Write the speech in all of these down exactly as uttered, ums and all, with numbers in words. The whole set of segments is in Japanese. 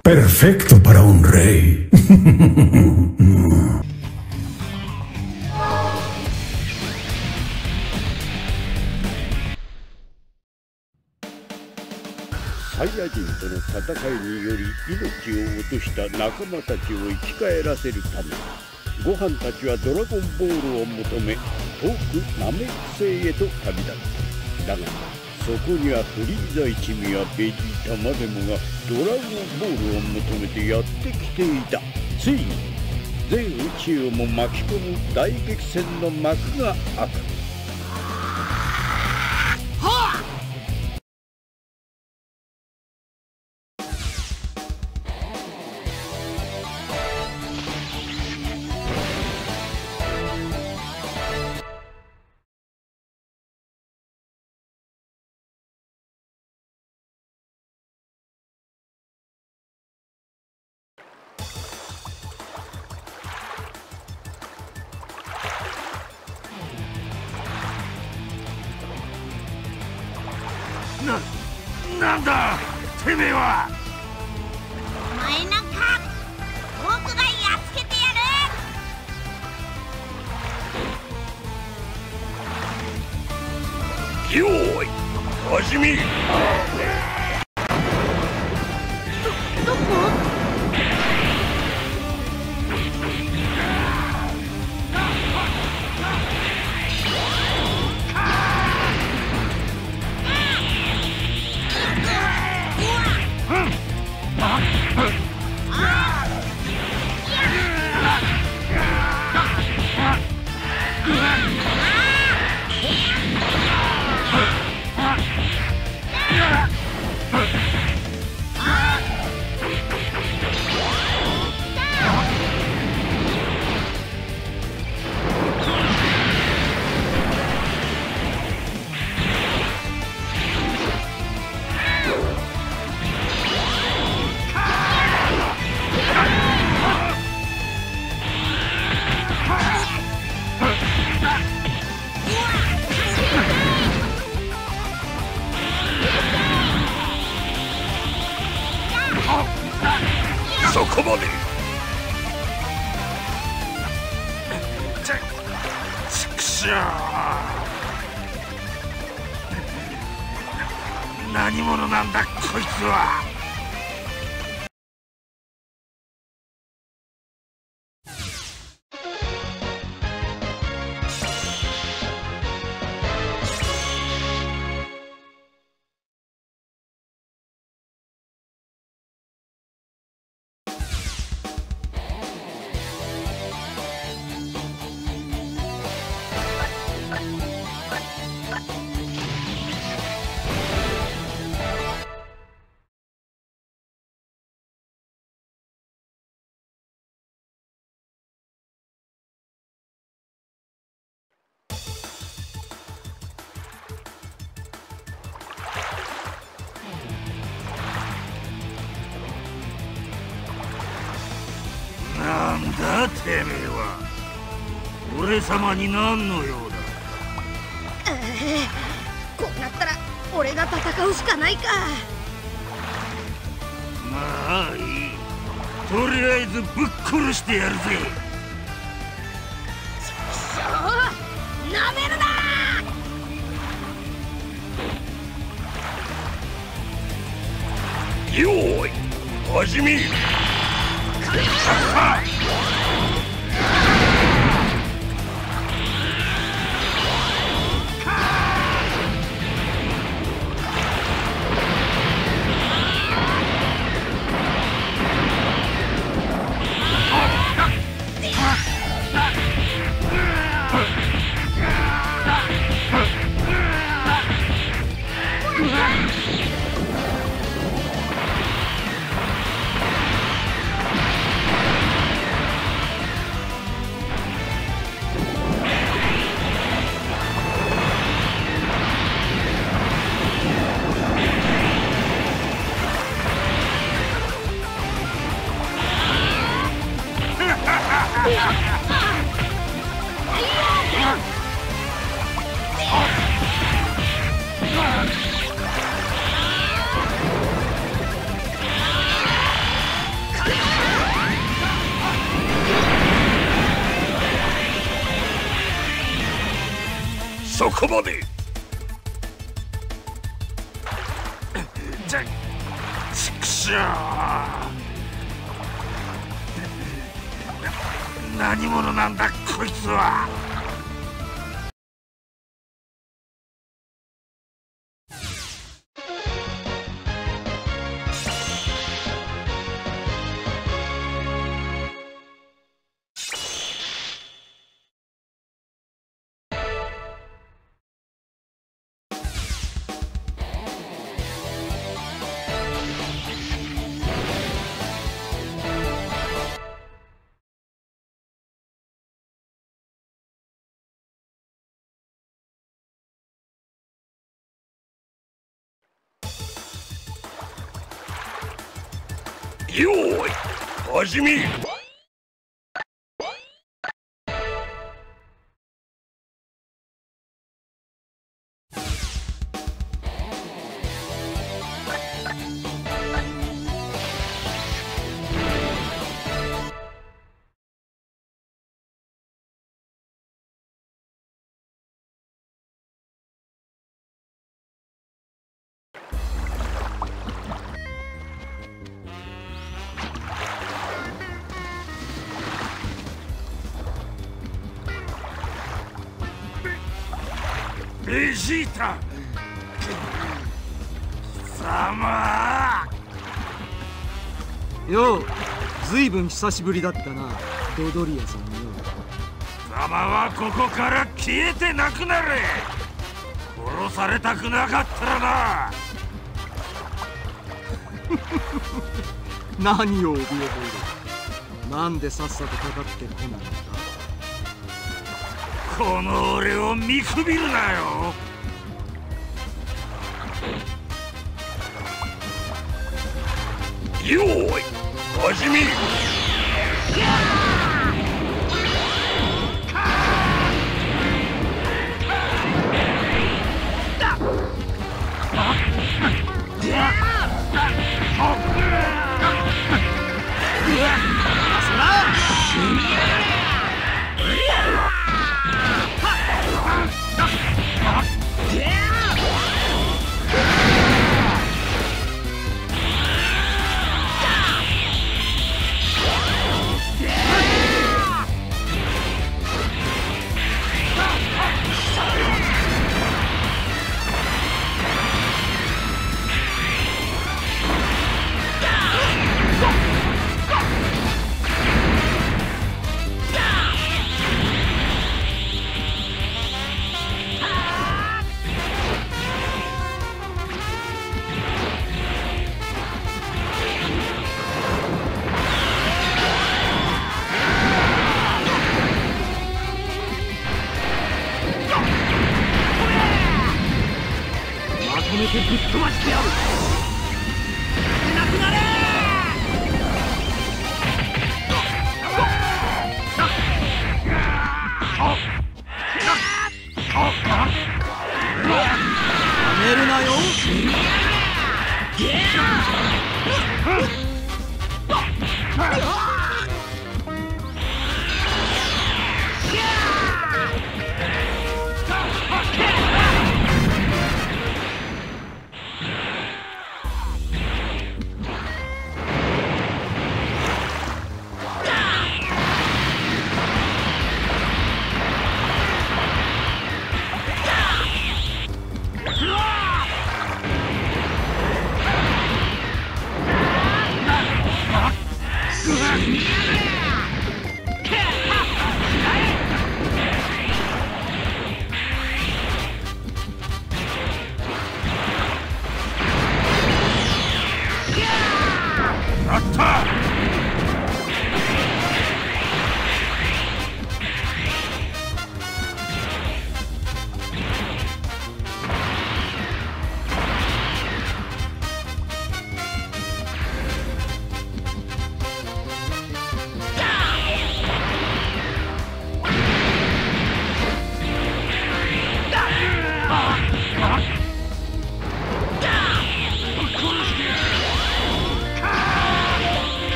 Perfecto para un rey. サイヤ人との戦いにより命を落とした仲間たちを生き返らせるため、ごはんたちはドラゴンボールを求め遠くナメック星へと旅立った。だがそこにはフリーザ一味やベジータまでもがドラゴンボールを求めてやってきていた。ついに全宇宙をも巻き込む大激戦の幕が開く。 な、なんだてめえは。 お前なんか僕がやっつけてやる。 よーい始め。 ど、どこ？ そこまで。ちちくしょう。何者なんだこいつは。なんだてめえは。俺様に何の用だ。 ええ、こうなったら俺が戦うしかないか。 まあいい。とりあえずぶっ殺してやるぜ。 ちくしょう、なめるな。 よーい始め。 そこまで。じゃ、ちくしょう。何者なんだこいつは。よーい、始め。ベジータ様よう、ずいぶん久しぶりだったな、ドドリアさんよ。 様はここから消えてなくなれ。殺されたくなかったらな。 何を怯えている。なんでさっさとかかってこないんだ。 この俺を見くびるなよ。よーい、始め。 ぶっ飛ばしてやる。なくなれ。やめるなよ。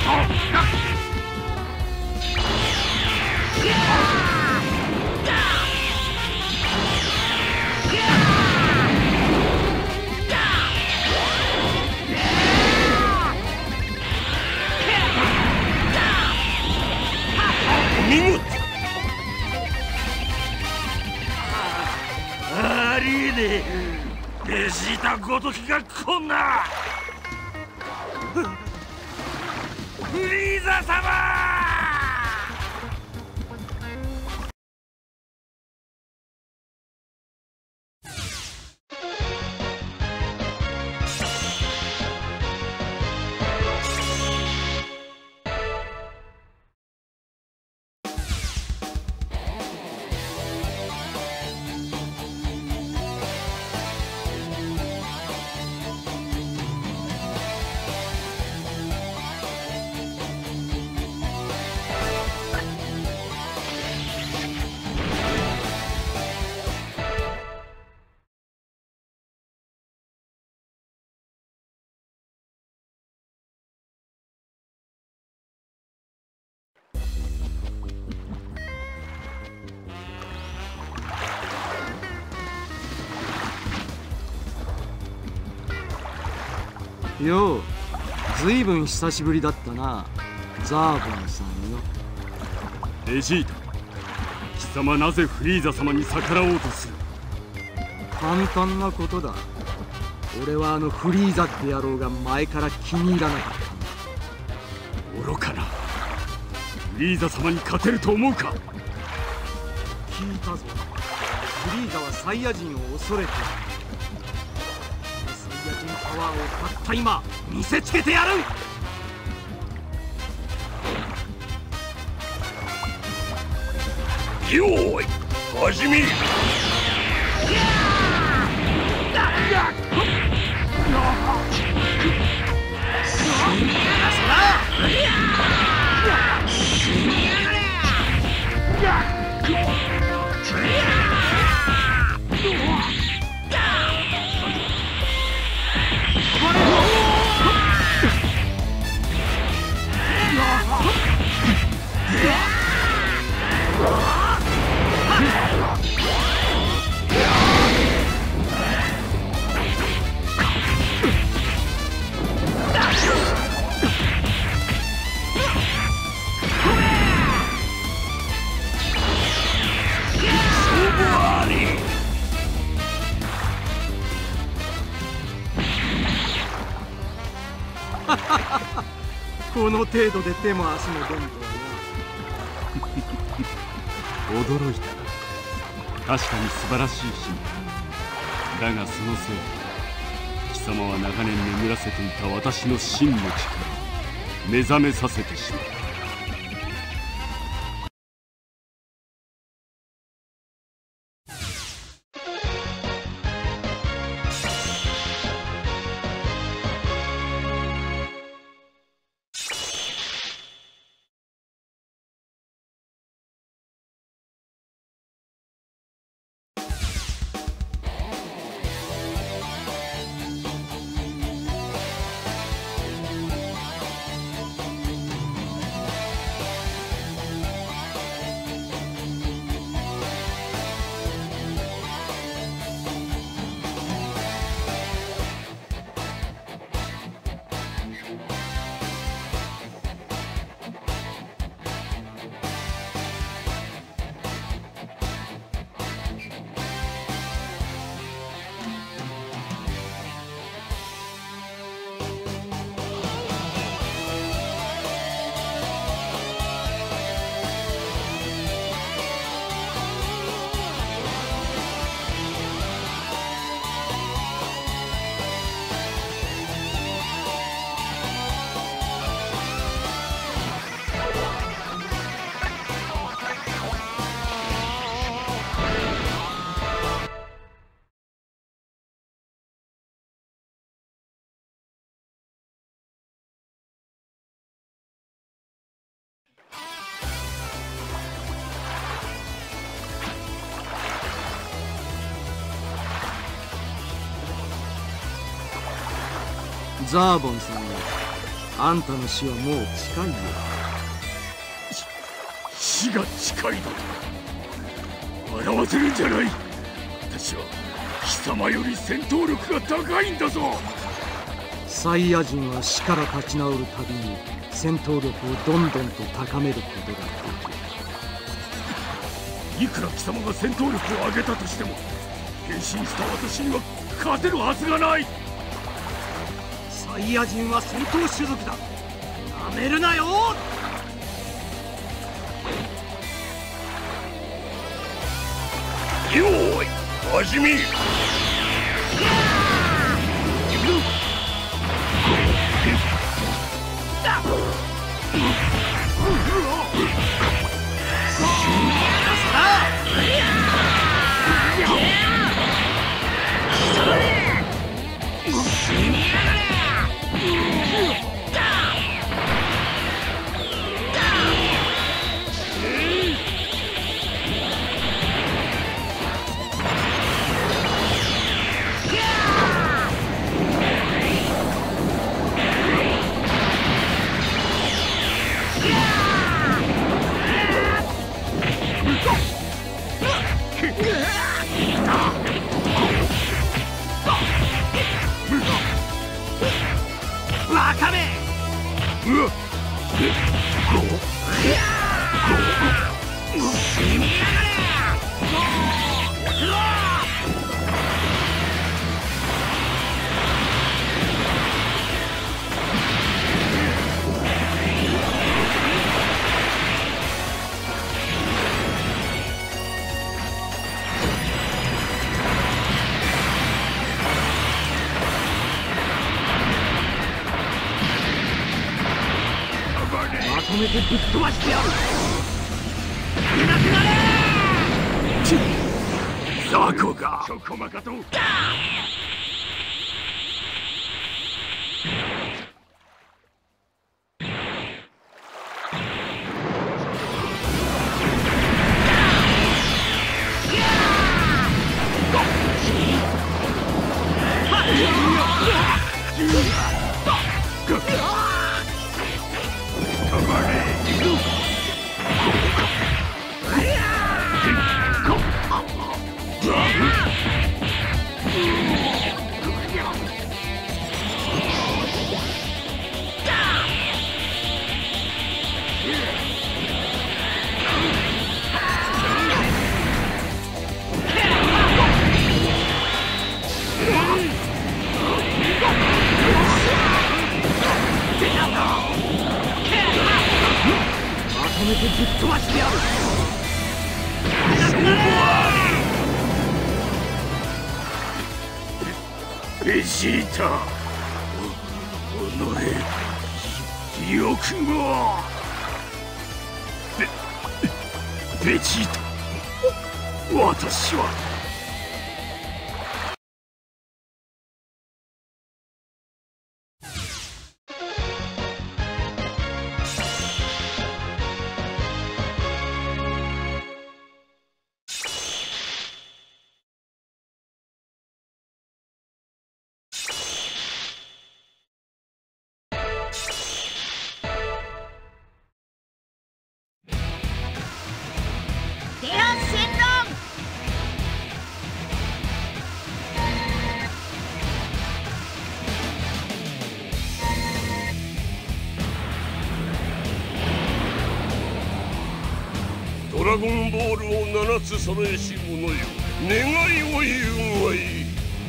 見事。ありえねえ、ベジータごときがこんな。フリーザ様。 よう、ずいぶん久しぶりだったな、ザーボンさんよ。 ベジータ、貴様なぜフリーザ様に逆らおうとする？ 簡単なことだ。俺はあのフリーザって野郎が前から気に入らなかったんだ。 愚かな。フリーザ様に勝てると思うか？ 聞いたぞ。フリーザはサイヤ人を恐れている。サイヤ人パワーをたった今見せつけてやる。 よーい、始め。 この程度で手も足も出んとはな。驚いた。確かに素晴らしい進化だが、そのせいで貴様は長年眠らせていた私の真の力を目覚めさせてしまう。 ザーボンさんよ、 あんたの死はもう近いよ。 死が近いだと笑わせるんじゃない。私は貴様より戦闘力が高いんだぞ。 サイヤ人は死から立ち直るたびに戦闘力をどんどんと高めることができる。いくら貴様が戦闘力を上げたとしても変身した私には勝てるはずがない。 サイヤ人は戦闘種族だ。なめるなよ。 よーい、始め。 バカめ。 うわっ。 死にやがれ。まとめてぶっ飛ばしてやる。いなくなれ。 雑魚がそこまかと。 まとめてぶっ飛ばしてやる。 ベジータ、おのれ、よくも。ベ、ベジータ、私は。ドラゴンボールを七つ揃えし者よ、願いを言うがいい。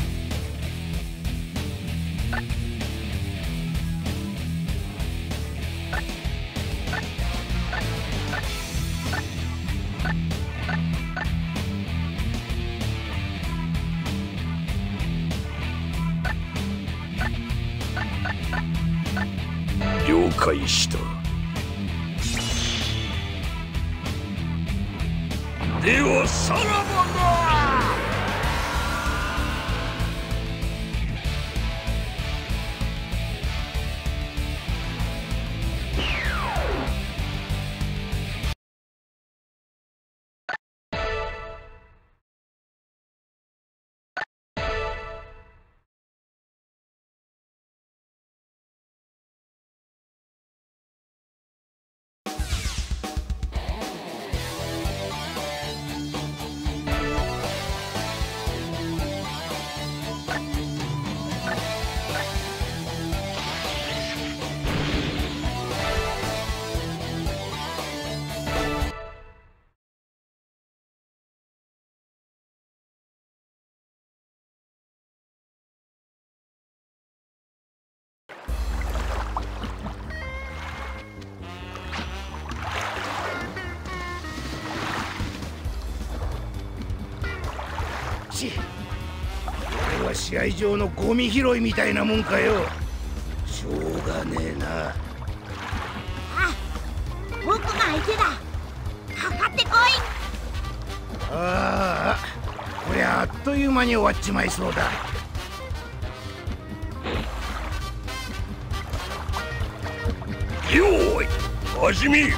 了解した。ではさらばだ。 ち、俺は試合上のゴミ拾いみたいなもんかよ。しょうがねえな。 あ、僕が相手だ。かかってこい。 ああ、こりゃあっという間に終わっちまいそうだ。 よーい、始め。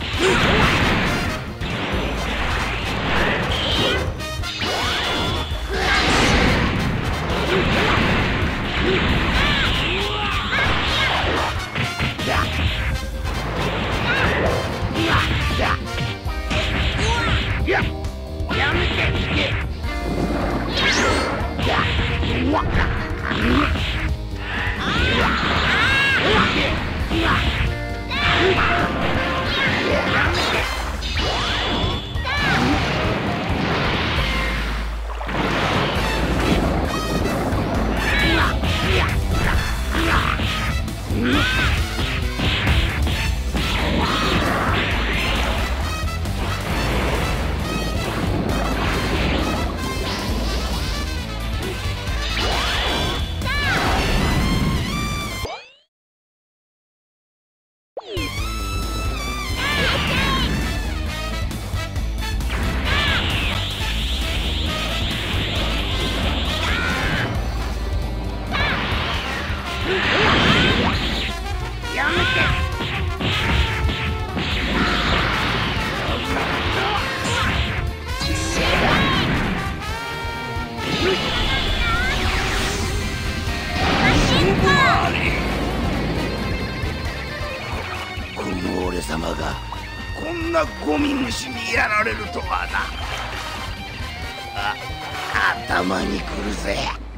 この俺様がこんなゴミ虫にやられるとはな。あ、頭にくるぜ。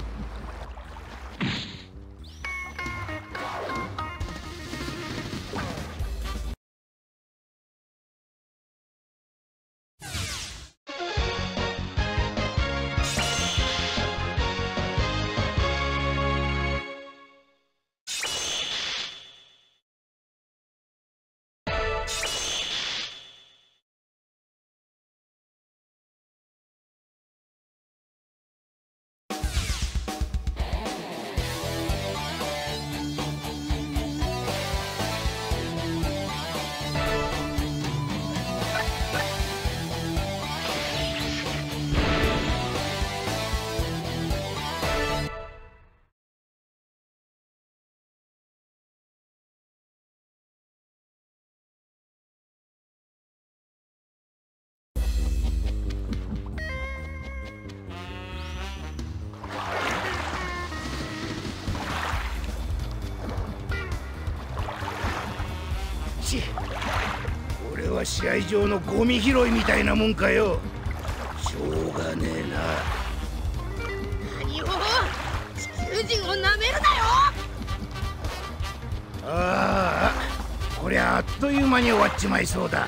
俺は試合上のゴミ拾いみたいなもんかよ。しょうがねえな。 何を、地球人をなめるなよ。 ああ、こりゃあっという間に終わっちまいそうだ。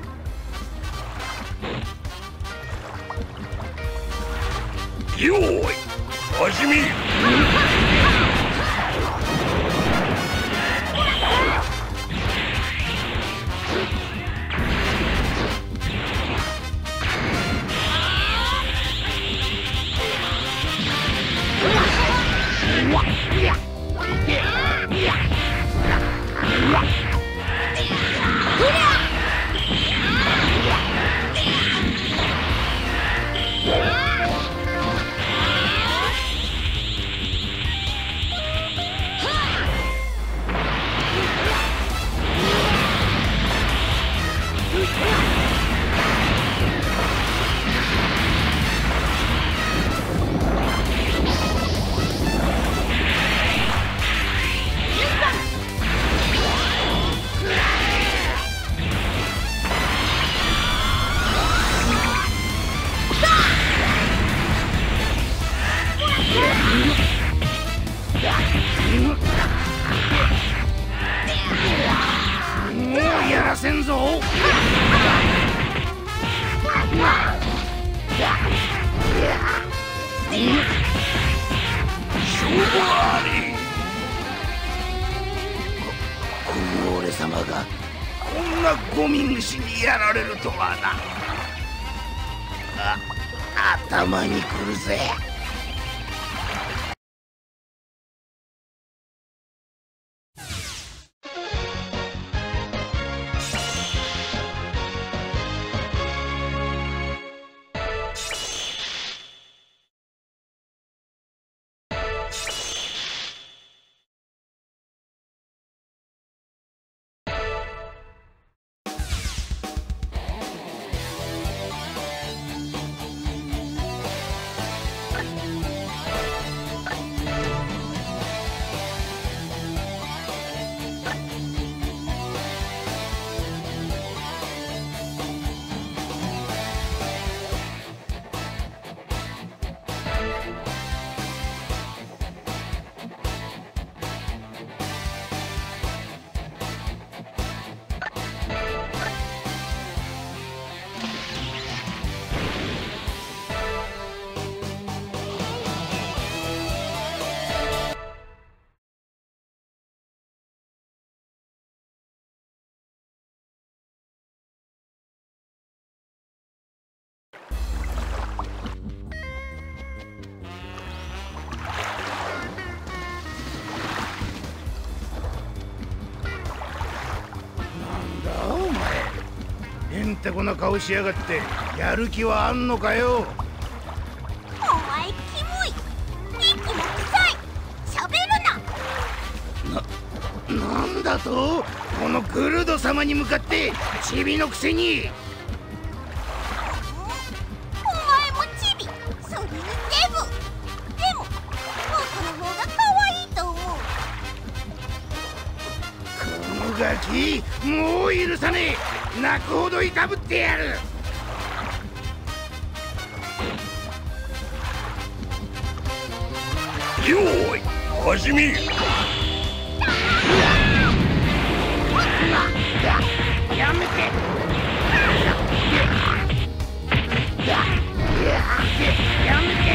よーい、始め。 せんぞ。 勝負あり。 ここの俺様がこんなゴミ虫にやられるとはな。あ、頭にくるぜ。 てこな顔しやがって。やる気はあんのかよ。 お前キモい、息も臭い、喋るな、なんだと？このグルド様に向かってチビのくせに。 お前もチビ、それにデブ。でも僕の方が可愛いと思う。 このガキ、もう許さねえ。泣くほどいたぶってやる。 よーい、始め。 やめて。やめて。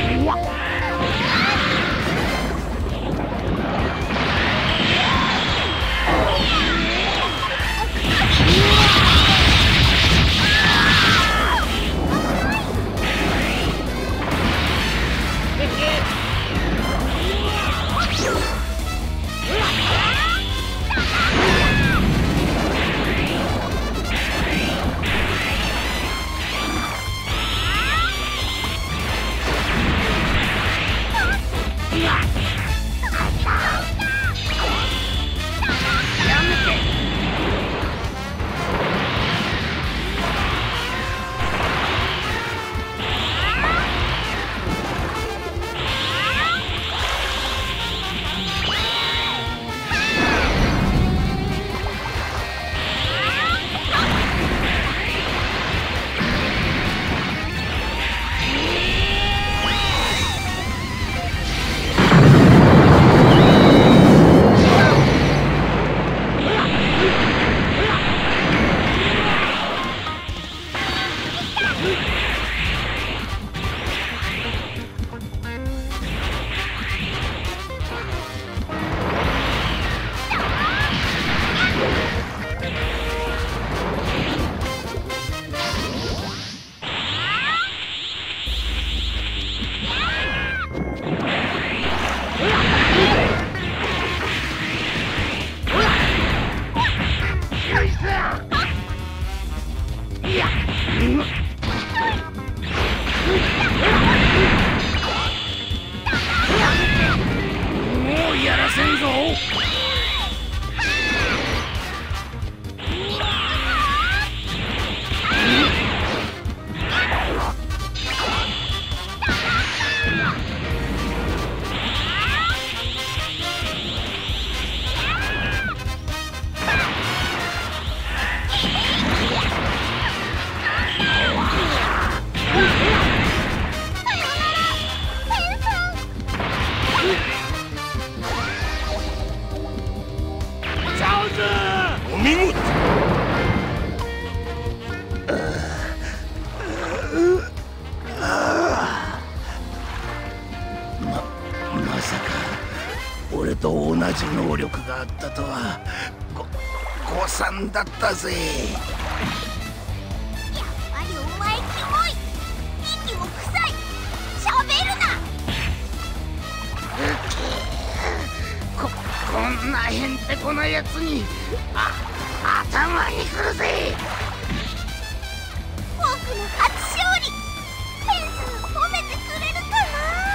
能力があったとはご誤算だったぜ。 やっぱりお前キモい、息も臭い、喋るな。 ここんなへんてこなやつにあ頭にくるぜ。 僕の初勝利、フェンス褒めてくれるかな。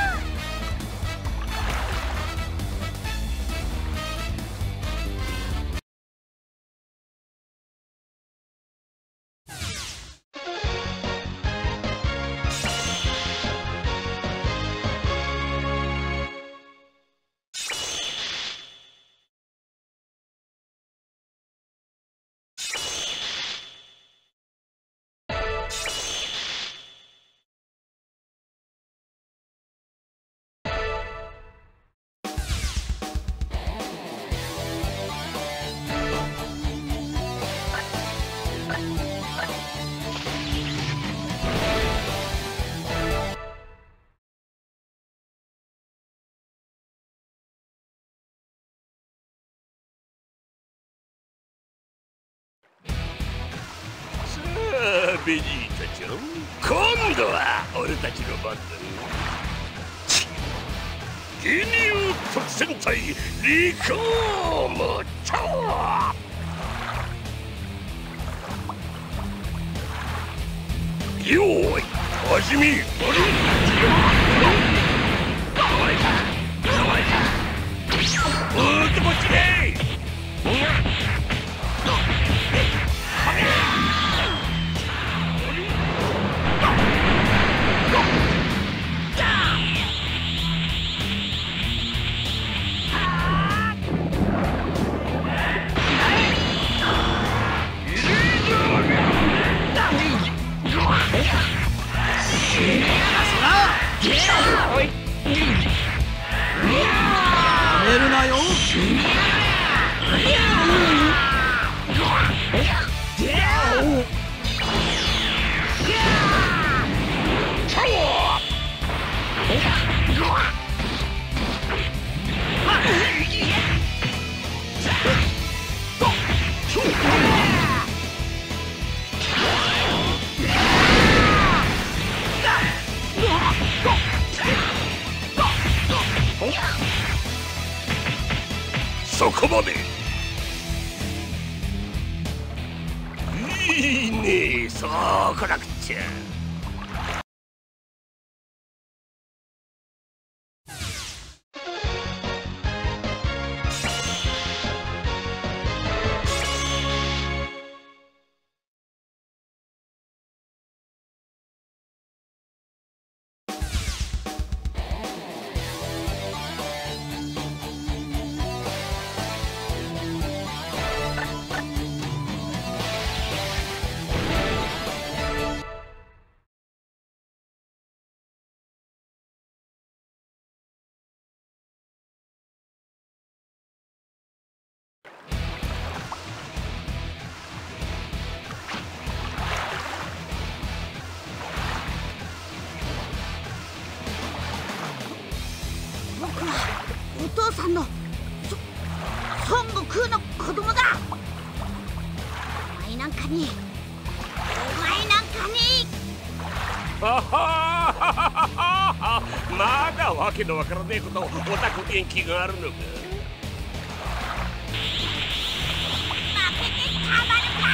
ベジータちゃん、今度は俺たちの番だ。ギニュー特戦隊リコームチョー。 よーい始め。おーっとこっちで。 やめるなよ。 そこまで。いいね、そうこなくっちゃ。 僕はお父さんのそ孫悟空の子供だ。お前なんかにお前なんかにははまだわけのわからねえことをオタク元気があるのか。 負けてたまるか。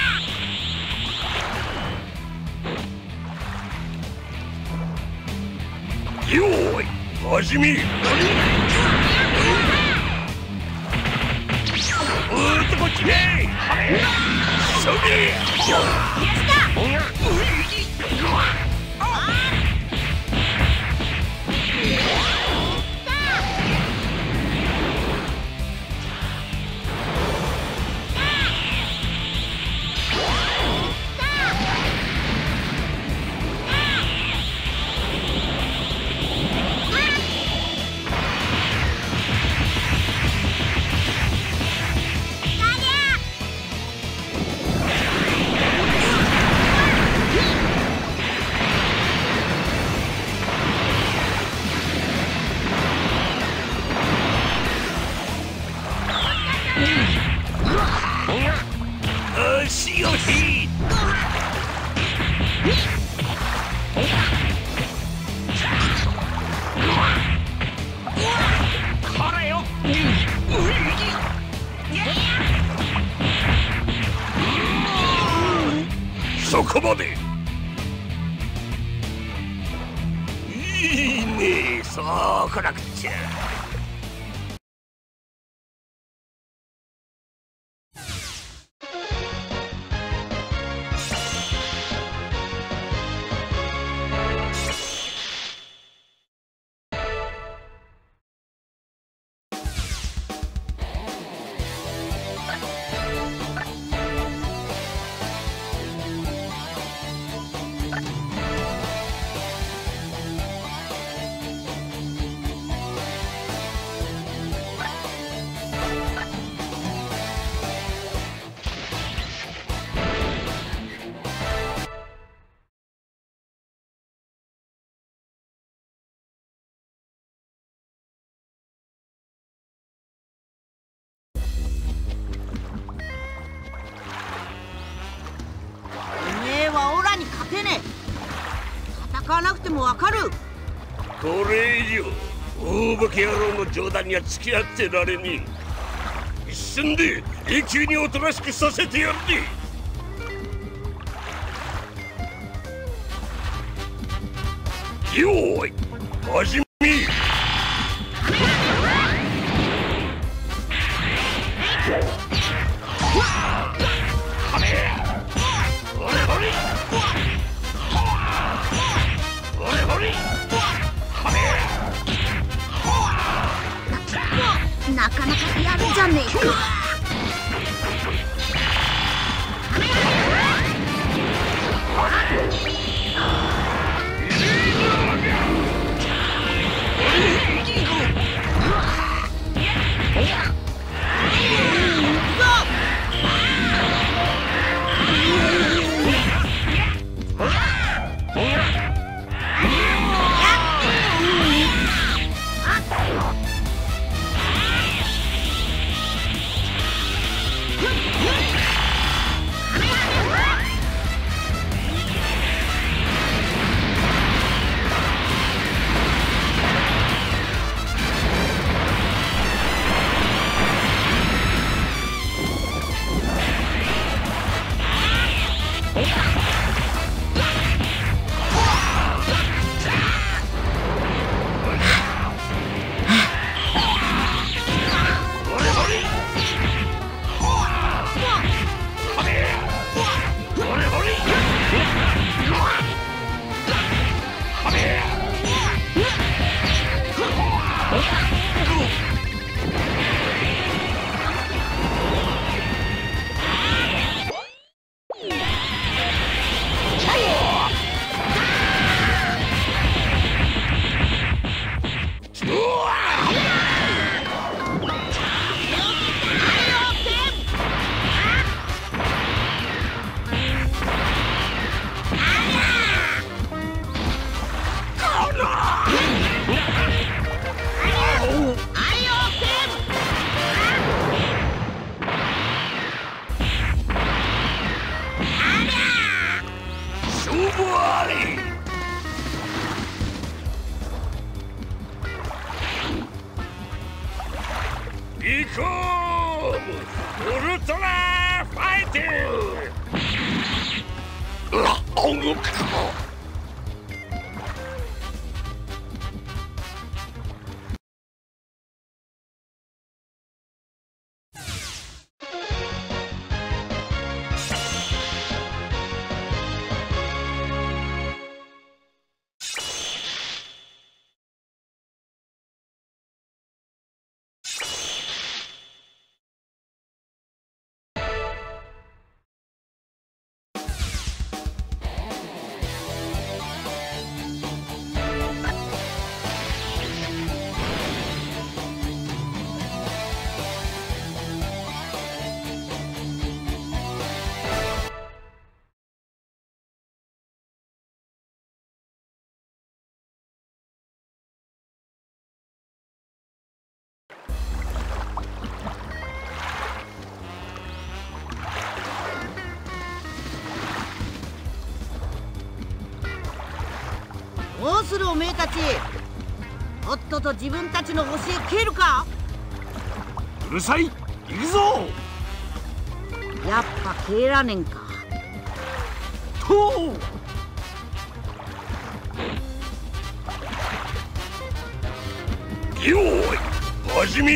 よーい始め。おーっとこっちで。それ。足を引いこれよ。そこまで。いいね、そうこなくっちゃ。 戦わなくてもわかる。 これ以上大化け野郎の冗談には付き合ってられねえ。一瞬で永久におとなしくさせてやるぜ。 よーい始め。 なかなかやるじゃねえか。 ビコームウルトラファイティング。うわっ、音楽か。 どうするおめえたち、とっとと自分たちの星へ帰るか。 うるさい、行くぞ。 やっぱ帰らねんか。 とうよーい始め。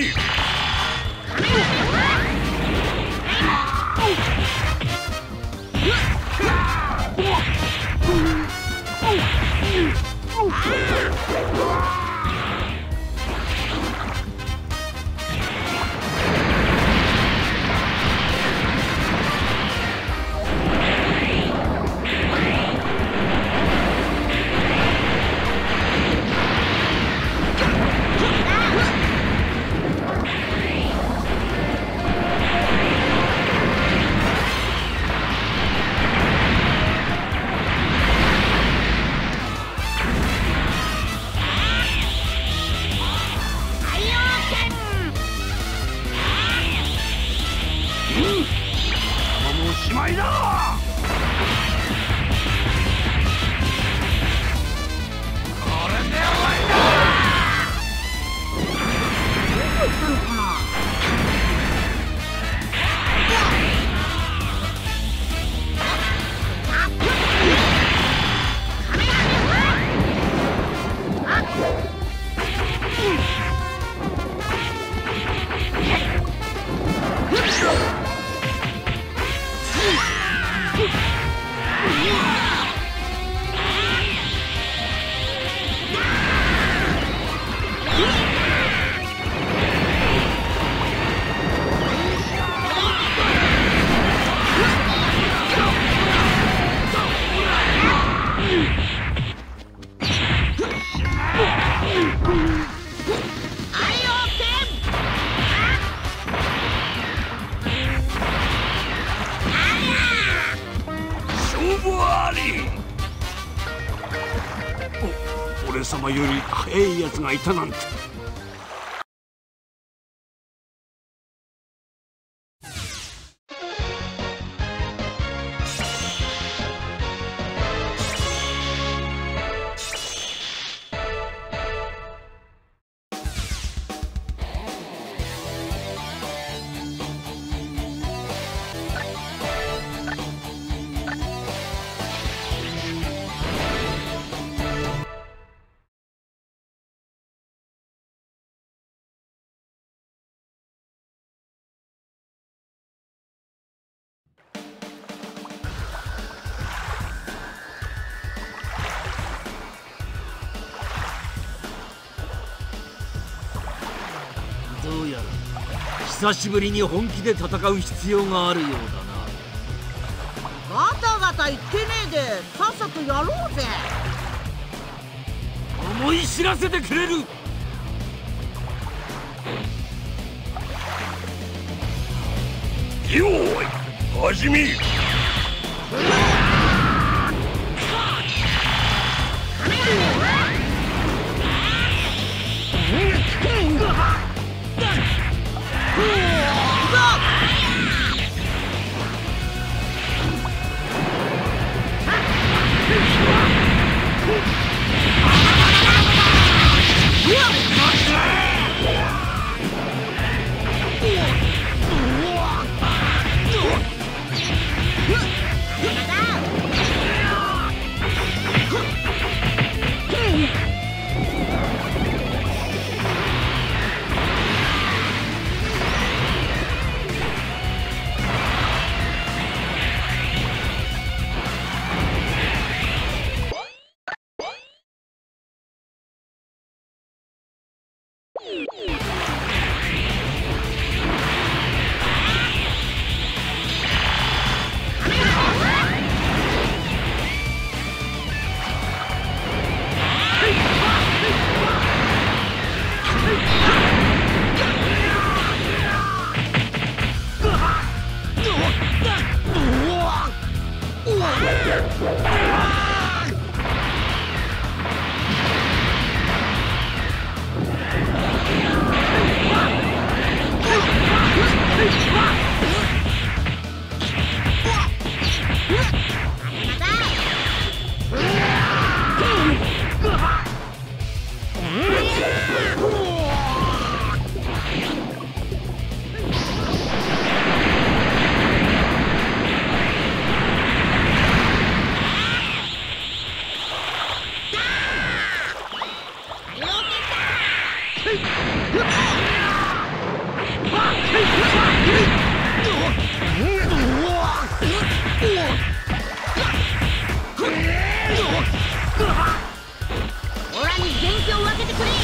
俺様より早いやつがいたなんて。 どうやら久しぶりに本気で戦う必要があるようだな。 ガタガタ言ってねえでさっさとやろうぜ。 思い知らせてくれる。 よーい、始め。 オラに元気を分けてくれ。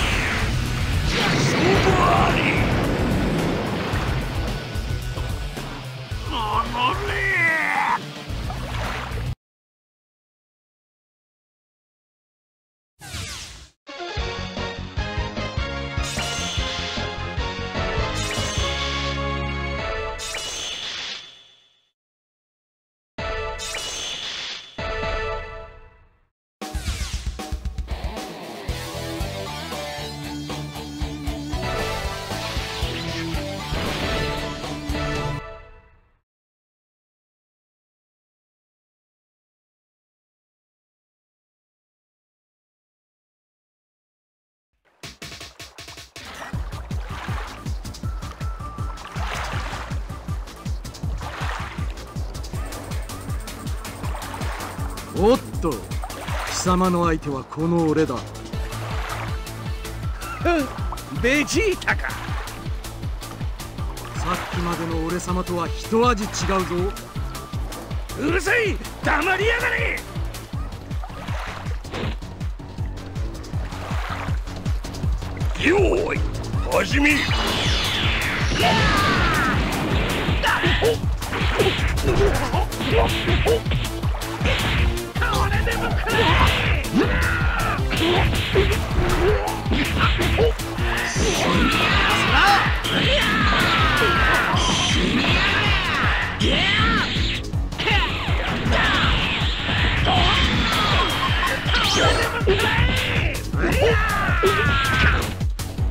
おっと、貴様の相手はこの俺だ。 ベジータか。 さっきまでの俺様とは一味違うぞ。 うるさい、黙りやがれ。 よーい、始め。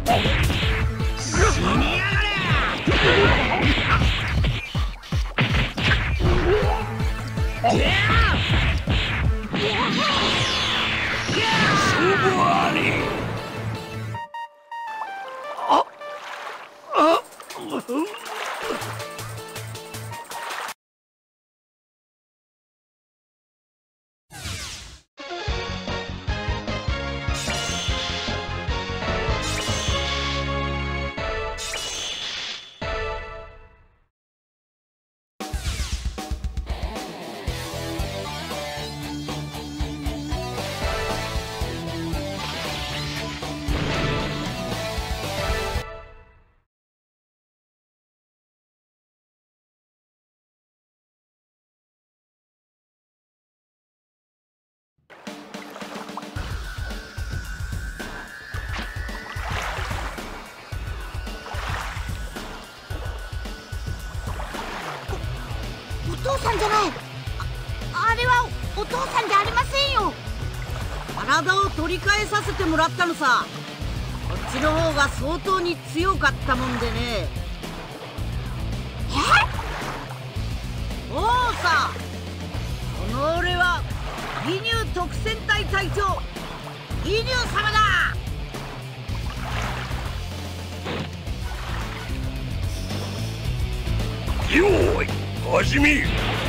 お父さんじゃない。あ、あれはお父さんじゃありませんよ。 体を取り替えさせてもらったのさ。こっちの方が相当に強かったもんでね。 え？ おうさ、この俺は義乳特戦隊隊長義乳様だ。 よーい、始め。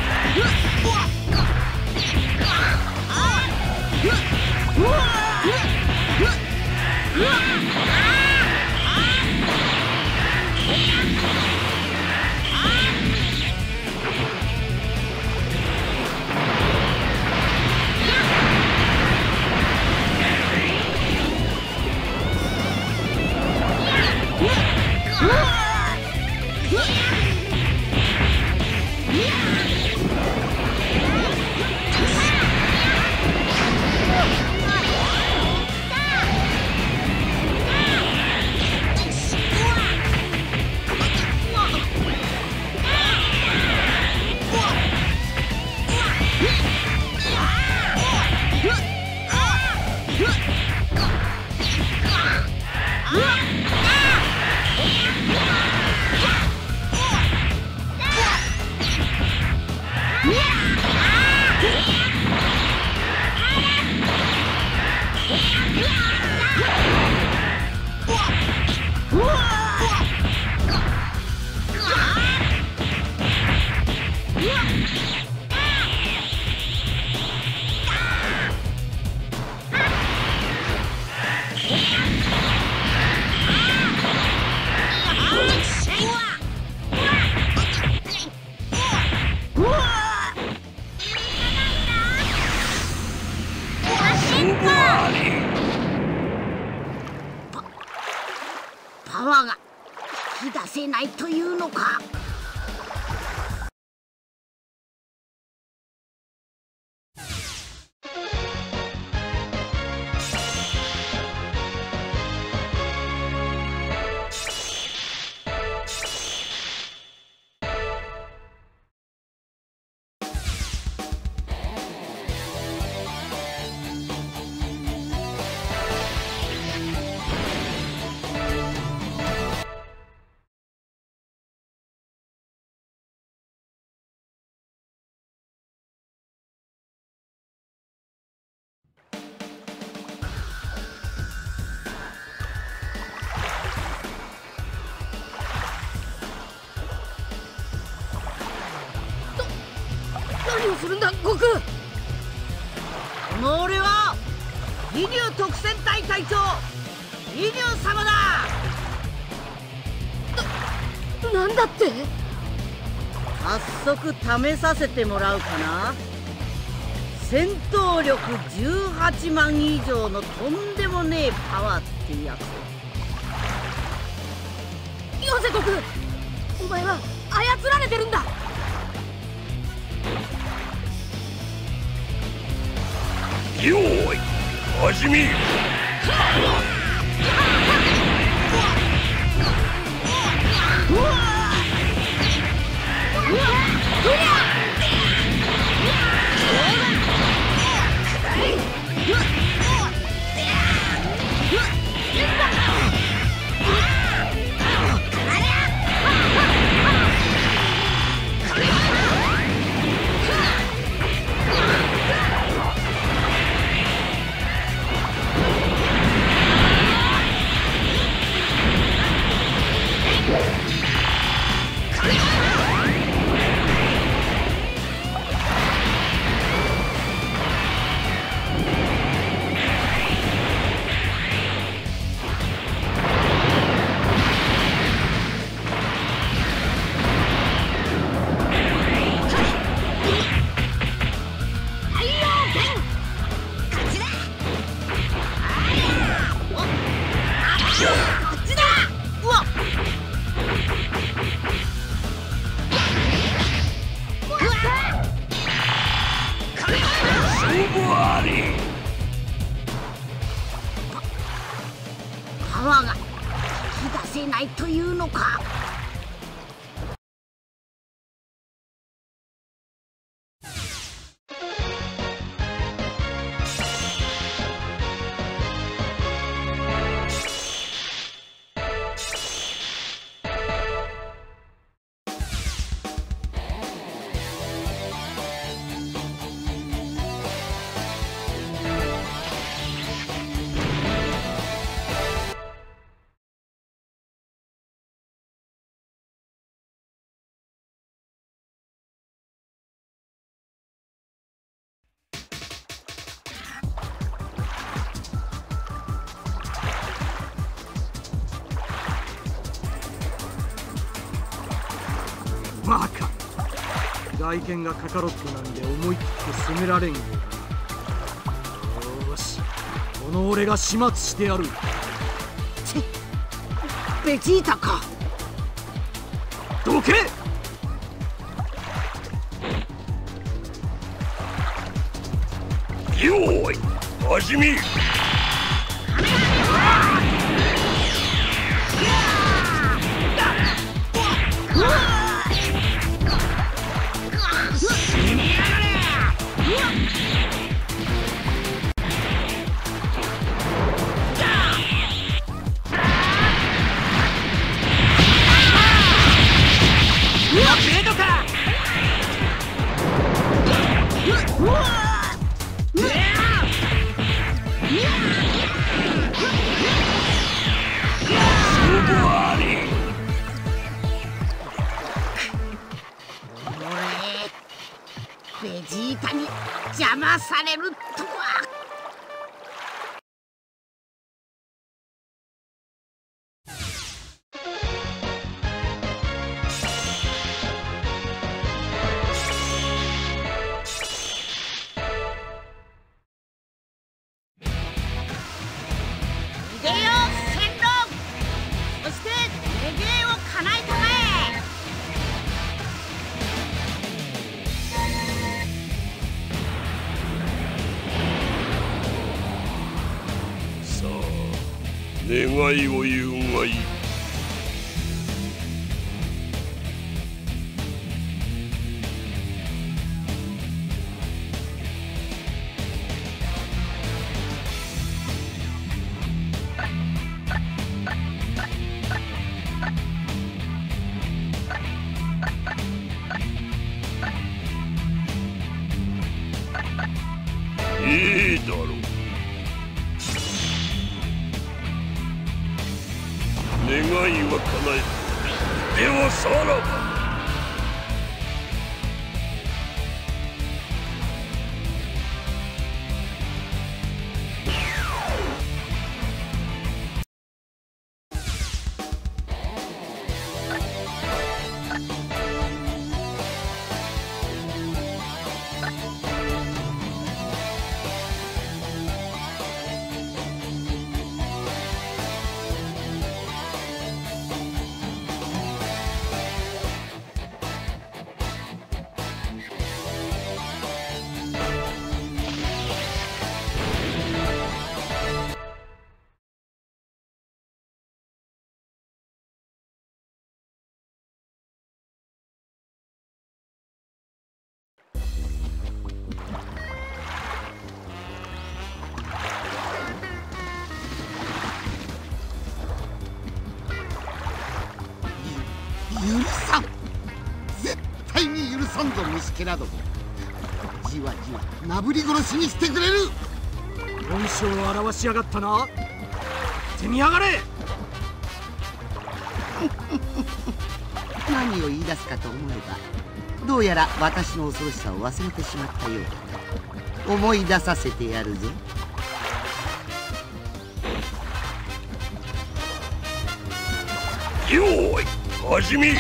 パワーが引き出せないというのか。 何をするんだ悟空。この俺は義乳特戦隊隊長義乳様だ。な、なんだって。早速試させてもらうかな。戦闘力じゅうはちまん以上のとんでもねえパワーってやつ。よせ悟空、お前は操られてるんだ。 よーい、始め。 パワーが引き出せないというのか。 バカ、外見がカカロットなんで思い切って攻められんよ。よし、この俺が始末してやる。 チッ、ベジータか。 どけ。 よーい、始め。 ベジータに邪魔されるとは。逃げよう戦狼、そしてレゲエを叶えたまえ。 願いを言うがいい。いいだろう。願いは叶える。ではさらば。 許さん、絶対に許さんぞ虫けらども。じわじわなぶり殺しにしてくれる。 本性を表しやがったな。てみやがれ。 何を言い出すかと思えば、どうやら私の恐ろしさを忘れてしまったようだ。思い出させてやるぞ。 よーい、始め。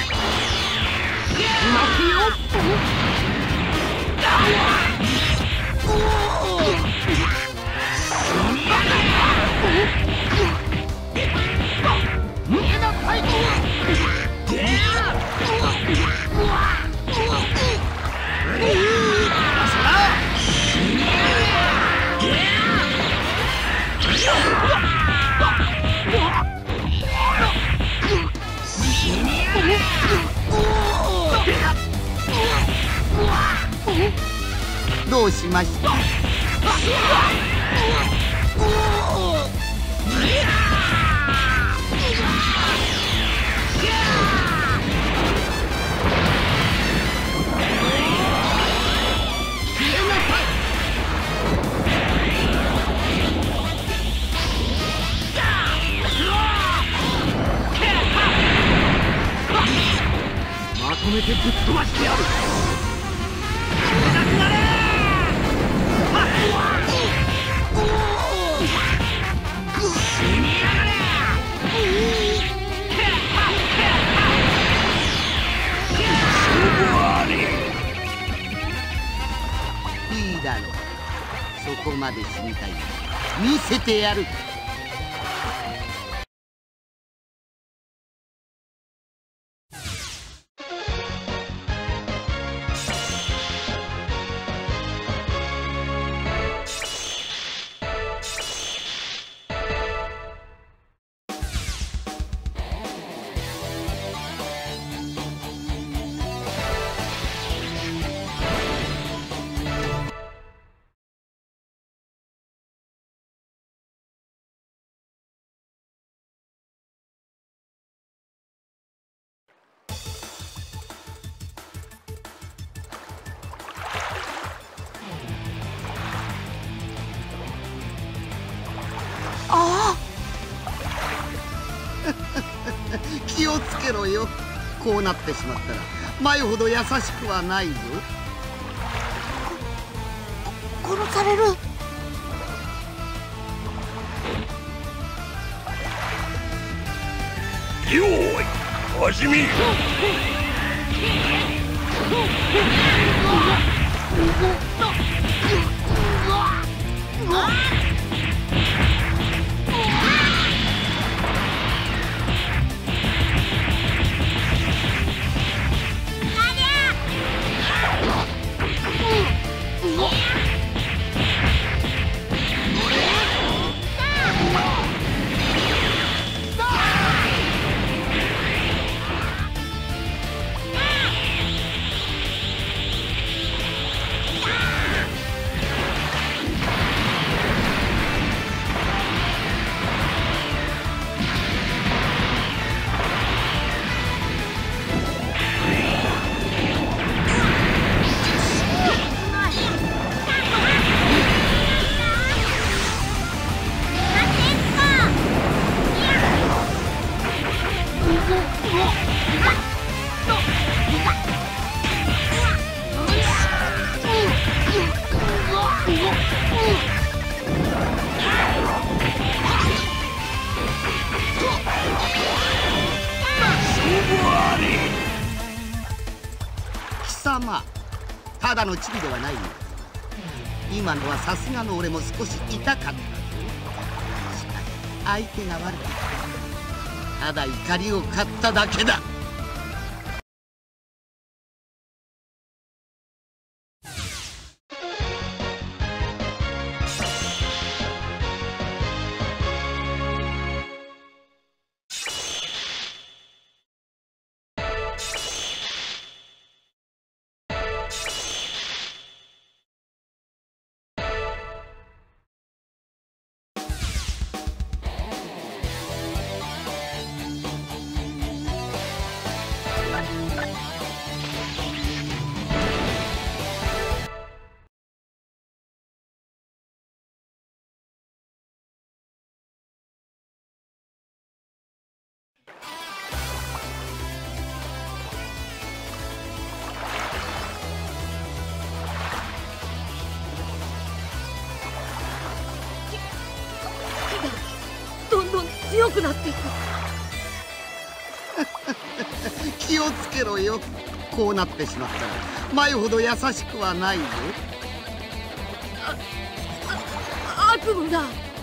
うわっどうしました？ まとめてぶっ飛ばしてやる。なくなれ。死にやがれ。 いいだろう。そこまで死にたい。見せてやる。 ああ気をつけろよ。こうなってしまったら前ほど優しくはないぞ。 殺される。 よーい、始め。 貴様、ただのチビではないよ。今のはさすがの俺も少し痛かったぞ。しかし相手が悪かった。ただ怒りを買っただけだ。 どんどん強くなっていく。 気をつけろよ。こうなってしまったら前ほど優しくはないぞ。 あ悪夢だ。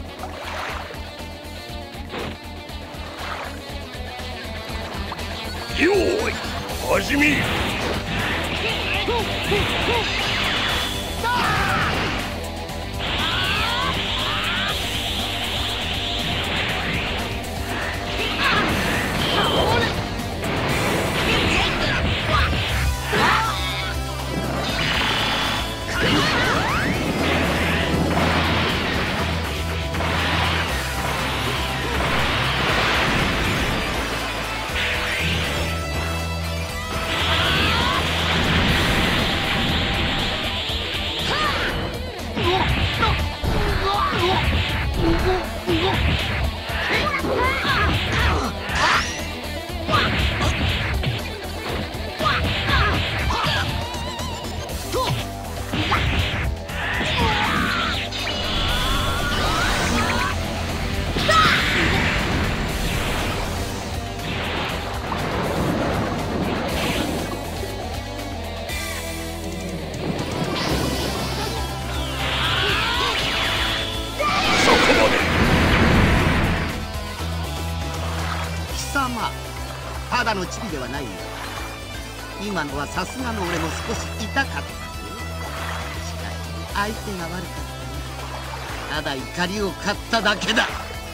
よーい、始め。 あ様、ただのチビではないよ。今のはさすがの俺も少し痛かったぜ。しかし相手が悪かったな。ただ怒りを買っただけだ。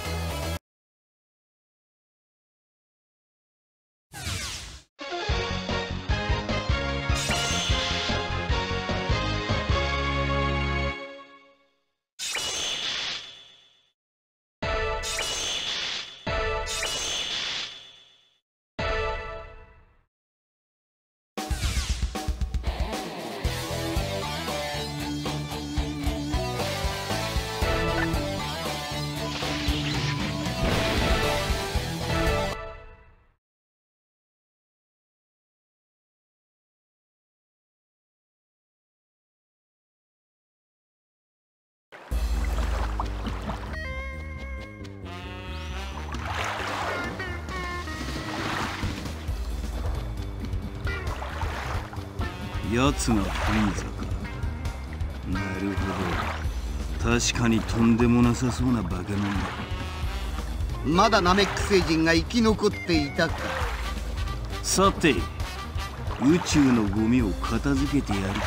奴がフリーザか。なるほど、確かにとんでもなさそうな化け物だ。 まだナメック星人が生き残っていたか。 さて、宇宙のゴミを片付けてやるか。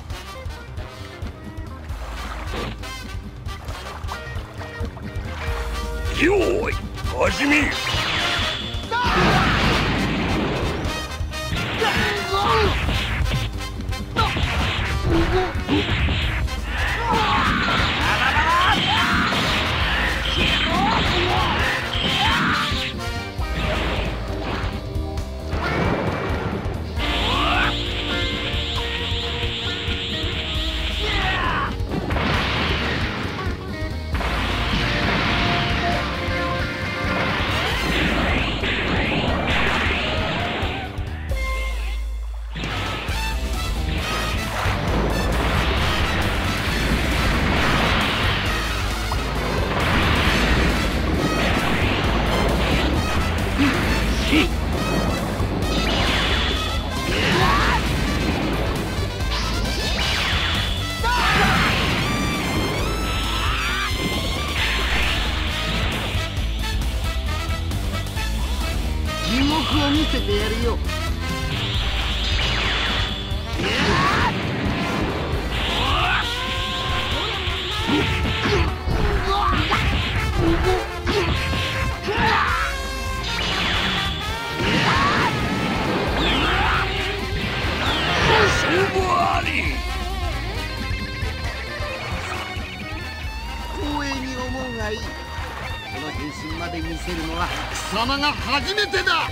よーい、始め。 見せてやるよ。光栄に思うがいい。この変身まで見せるのは貴様が初めてだ。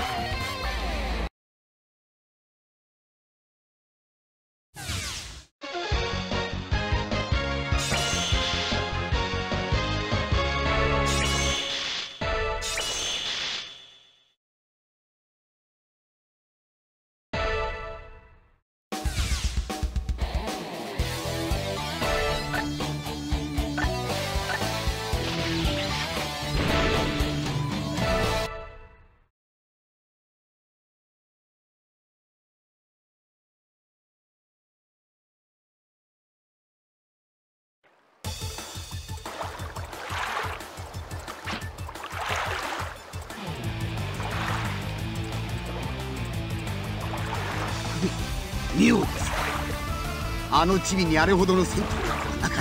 妙です。あのチビにあれほどの戦闘力はなかった。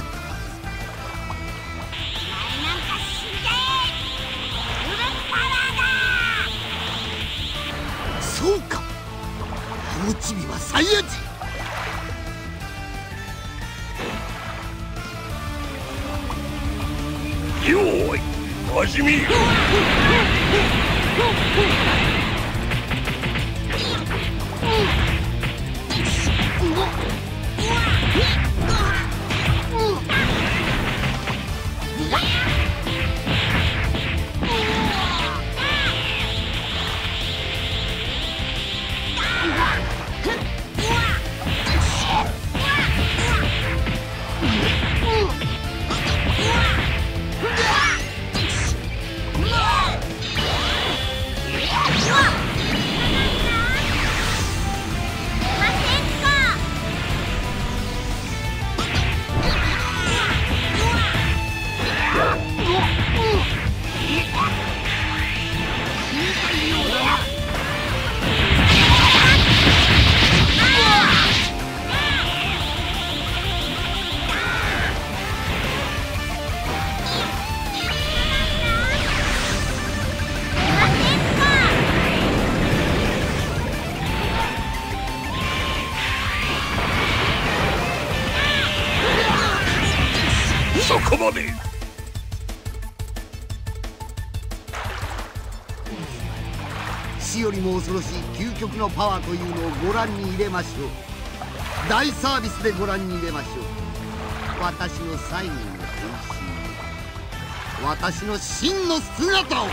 そうか、あのチビはサイヤ人。 よーい、始め。 死よりも恐ろしい究極のパワーというのをご覧に入れましょう。大サービスでご覧に入れましょう。私の最後の変身、私の真の姿を。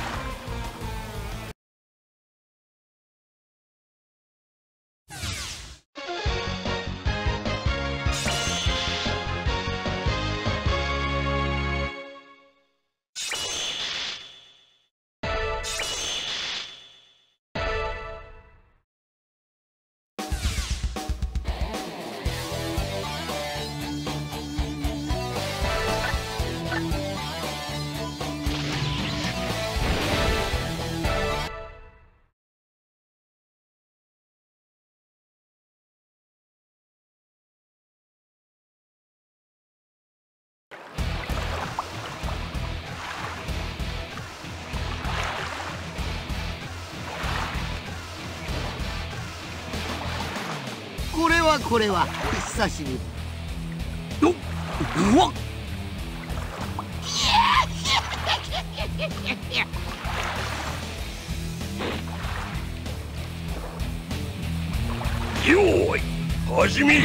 これはこれは久しぶり。 おうわっよーい始め。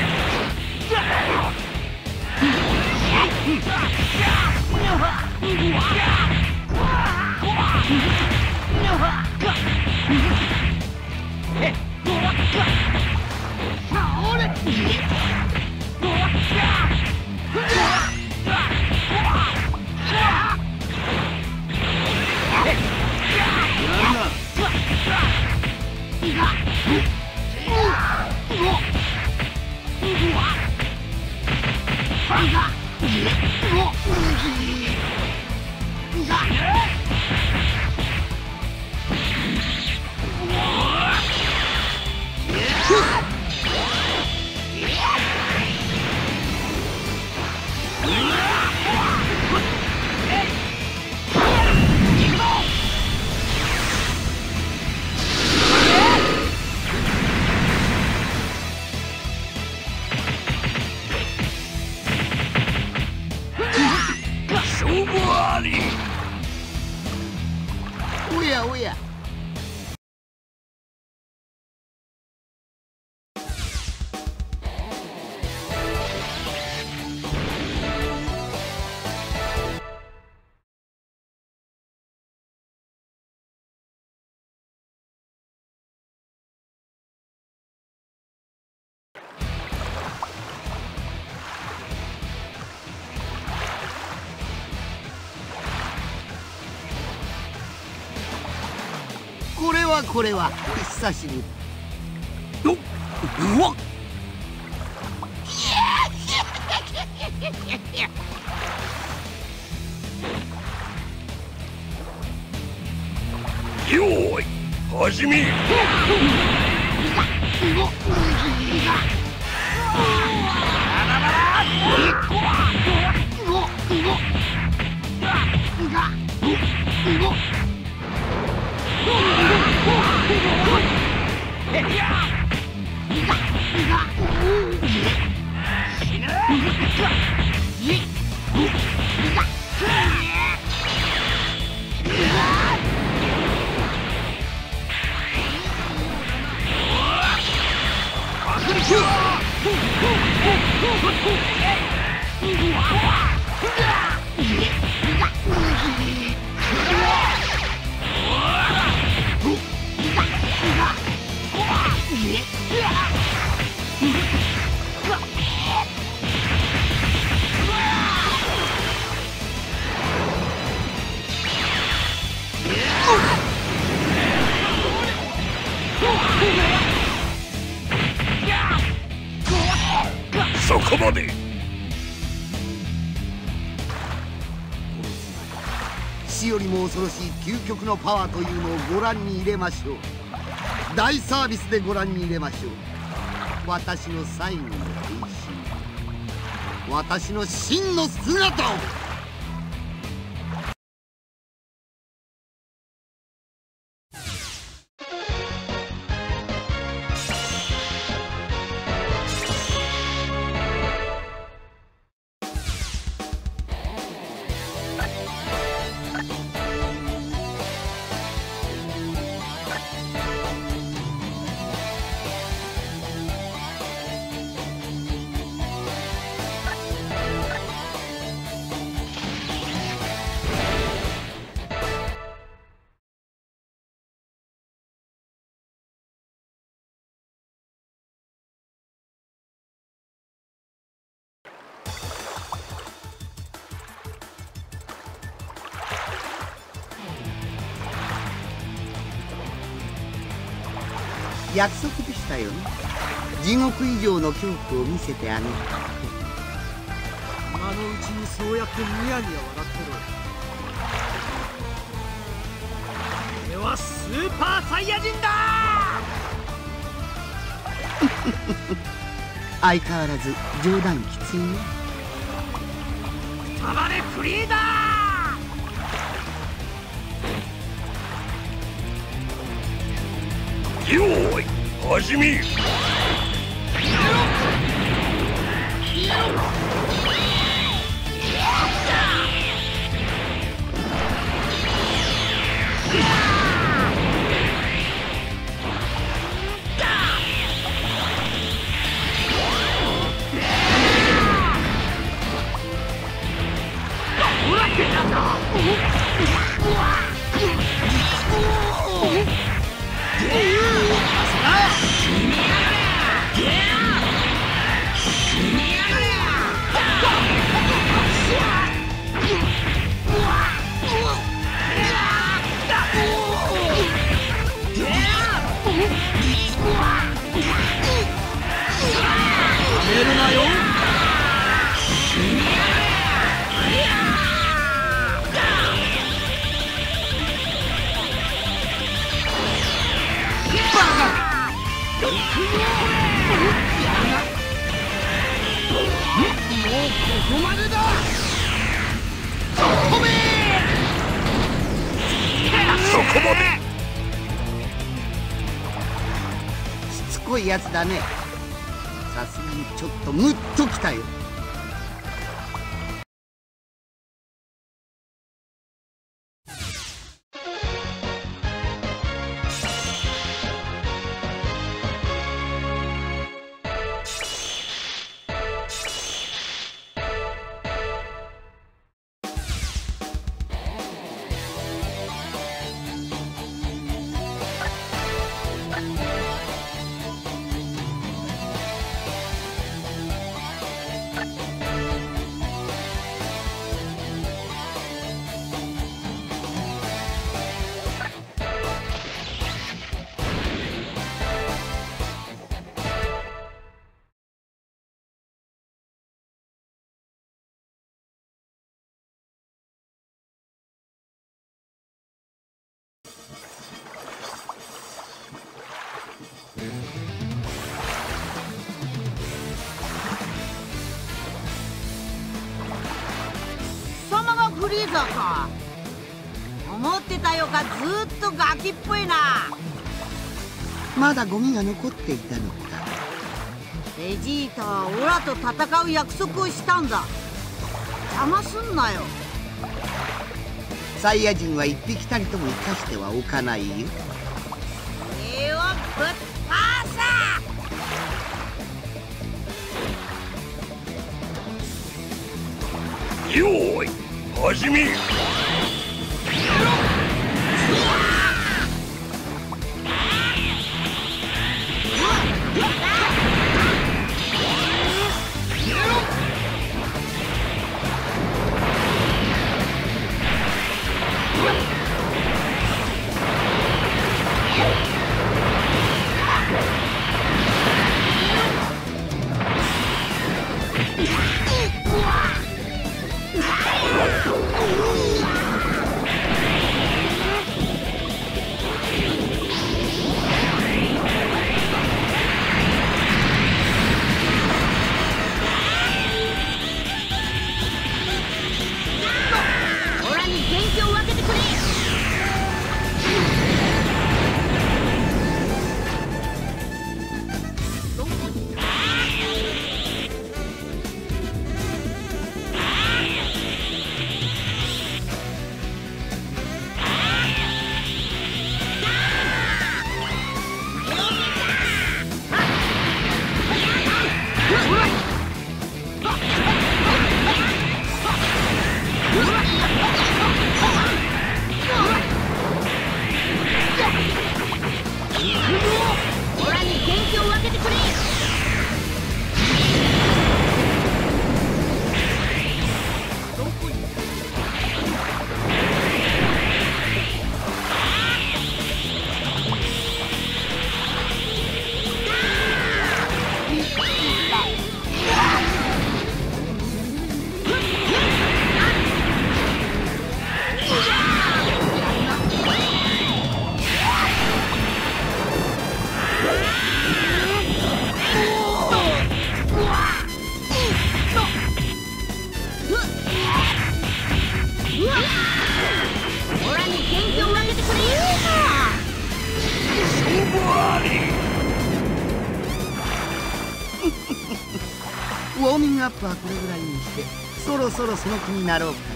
おやおや。これはこれは久しぶり。 おうわっよーい始め。そこまで。 死よりも恐ろしい究極のパワーというのをご覧に入れましょう。大サービスでご覧に入れましょう。私の最後の変身、私の真の姿を。 約束でしたよね。地獄以上の恐怖を見せてあげる。 今のうちにそうやってニヤニヤ笑ってろ。俺はスーパーサイヤ人だ相変わらず冗談きついね。 たまれフリーダー。よーい始め。 しつこいやつだね。さすがにちょっとムッときたよ。 フリーザか。思ってたよか、ずーっとガキっぽいな。 まだゴミが残っていたのか。 ベジータはオラと戦う約束をしたんだ。邪魔すんなよ。 サイヤ人は一匹たりとも生かしてはおかないよ。 俺をぶっ倒せ。よーい始め。 うわウォーミングアップはこれぐらいにして、そろそろその気になろうかな。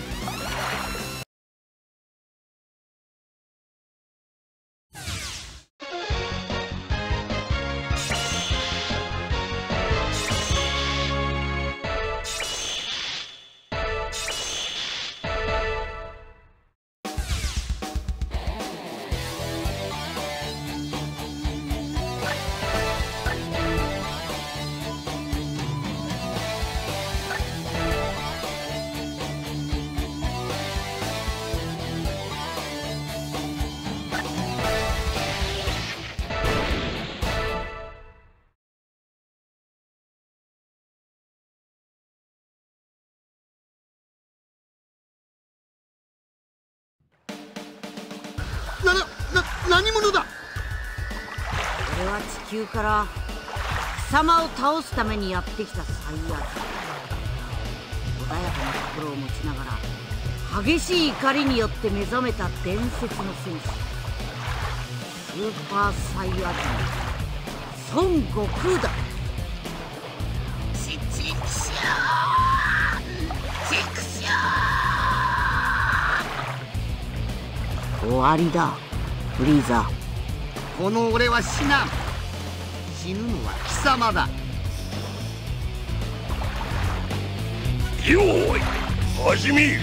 な、な、な、何者だ。 俺は地球から貴様を倒すためにやってきたサイヤ人。穏やかな心を持ちながら激しい怒りによって目覚めた伝説の戦士、スーパーサイヤ人孫悟空だ。 ちちくしょう、ちくしょう。 終わりだフリーザ。 この俺は死なん。死ぬのは貴様だ。 よーい、始め。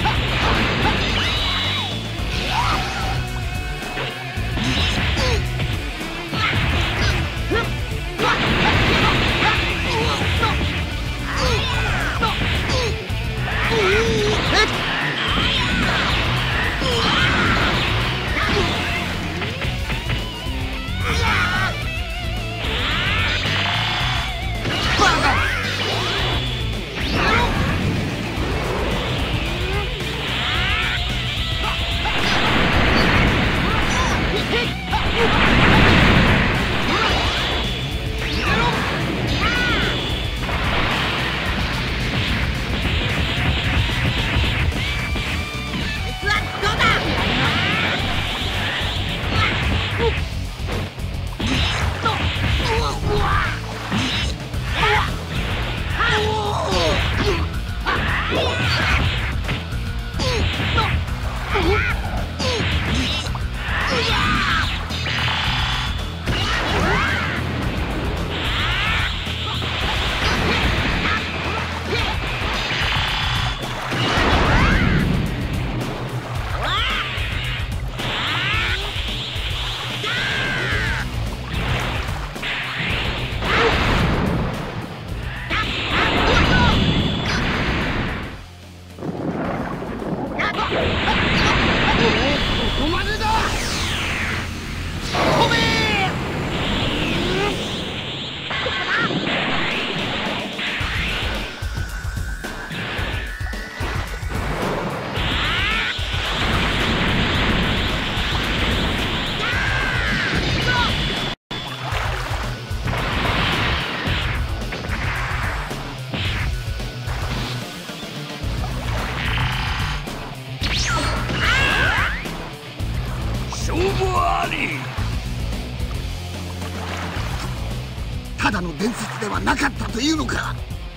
ただの伝説ではなかったというのか。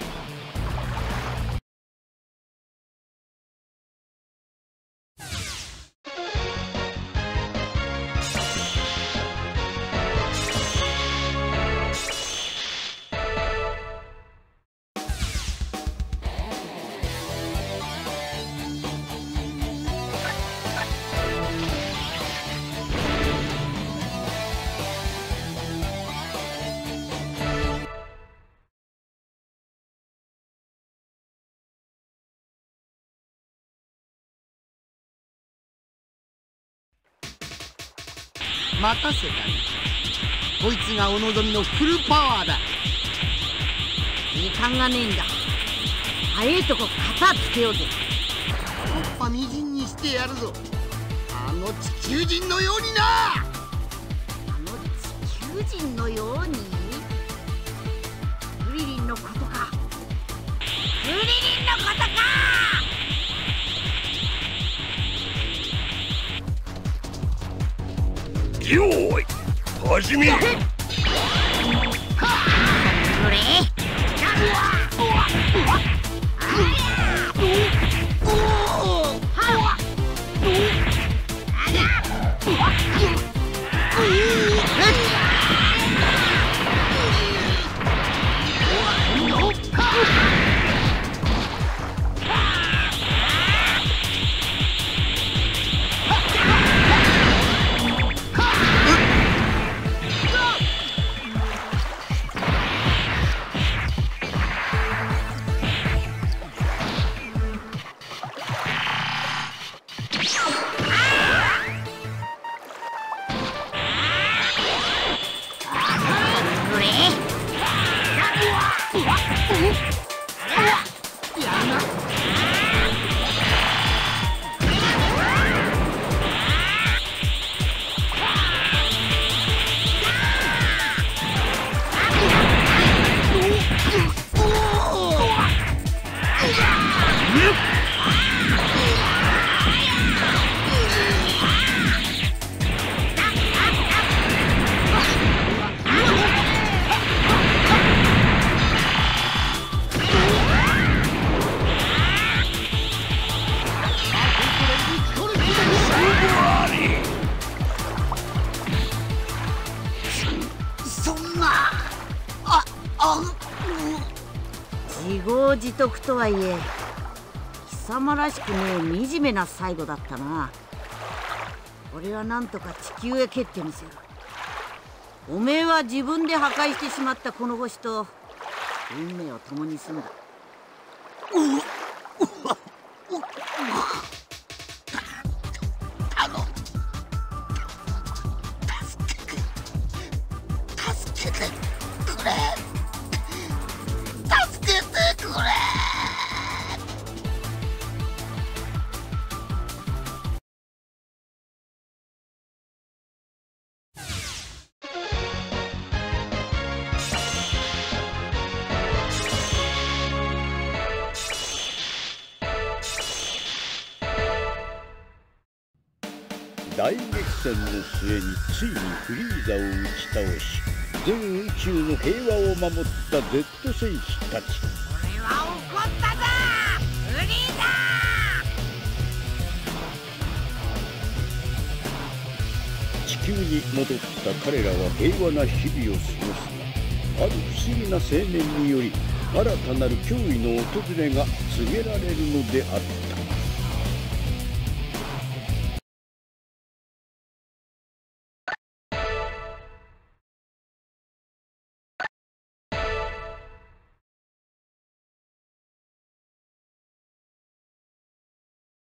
任せたね。こいつがお望みのフルパワーだ。 時間がねえんだ。早いとこ片つけようぜ。 突破みじんにしてやるぞ。あの地球人のようにな。 あの地球人のように。 クリリンのことか。 クリリンのことか。 よーい、始め。 これ。 自業自得とはいえ貴様らしくねえ惨めな最後だったな。俺はなんとか地球へ蹴ってみせる。おめえは自分で破壊してしまったこの星と運命を共にすんだ。 助けてくれ助けてくれ。 大激戦の末についにフリーザを打ち倒し全宇宙の平和を守った Z 戦士たち。 俺は怒ったぞフリーザ。 地球に戻った彼らは平和な日々を過ごすが、ある不思議な青年により新たなる脅威の訪れが告げられるのであった。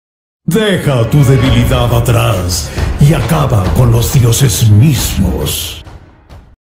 Deja tu debilidad atrás y acaba con los dioses mismos.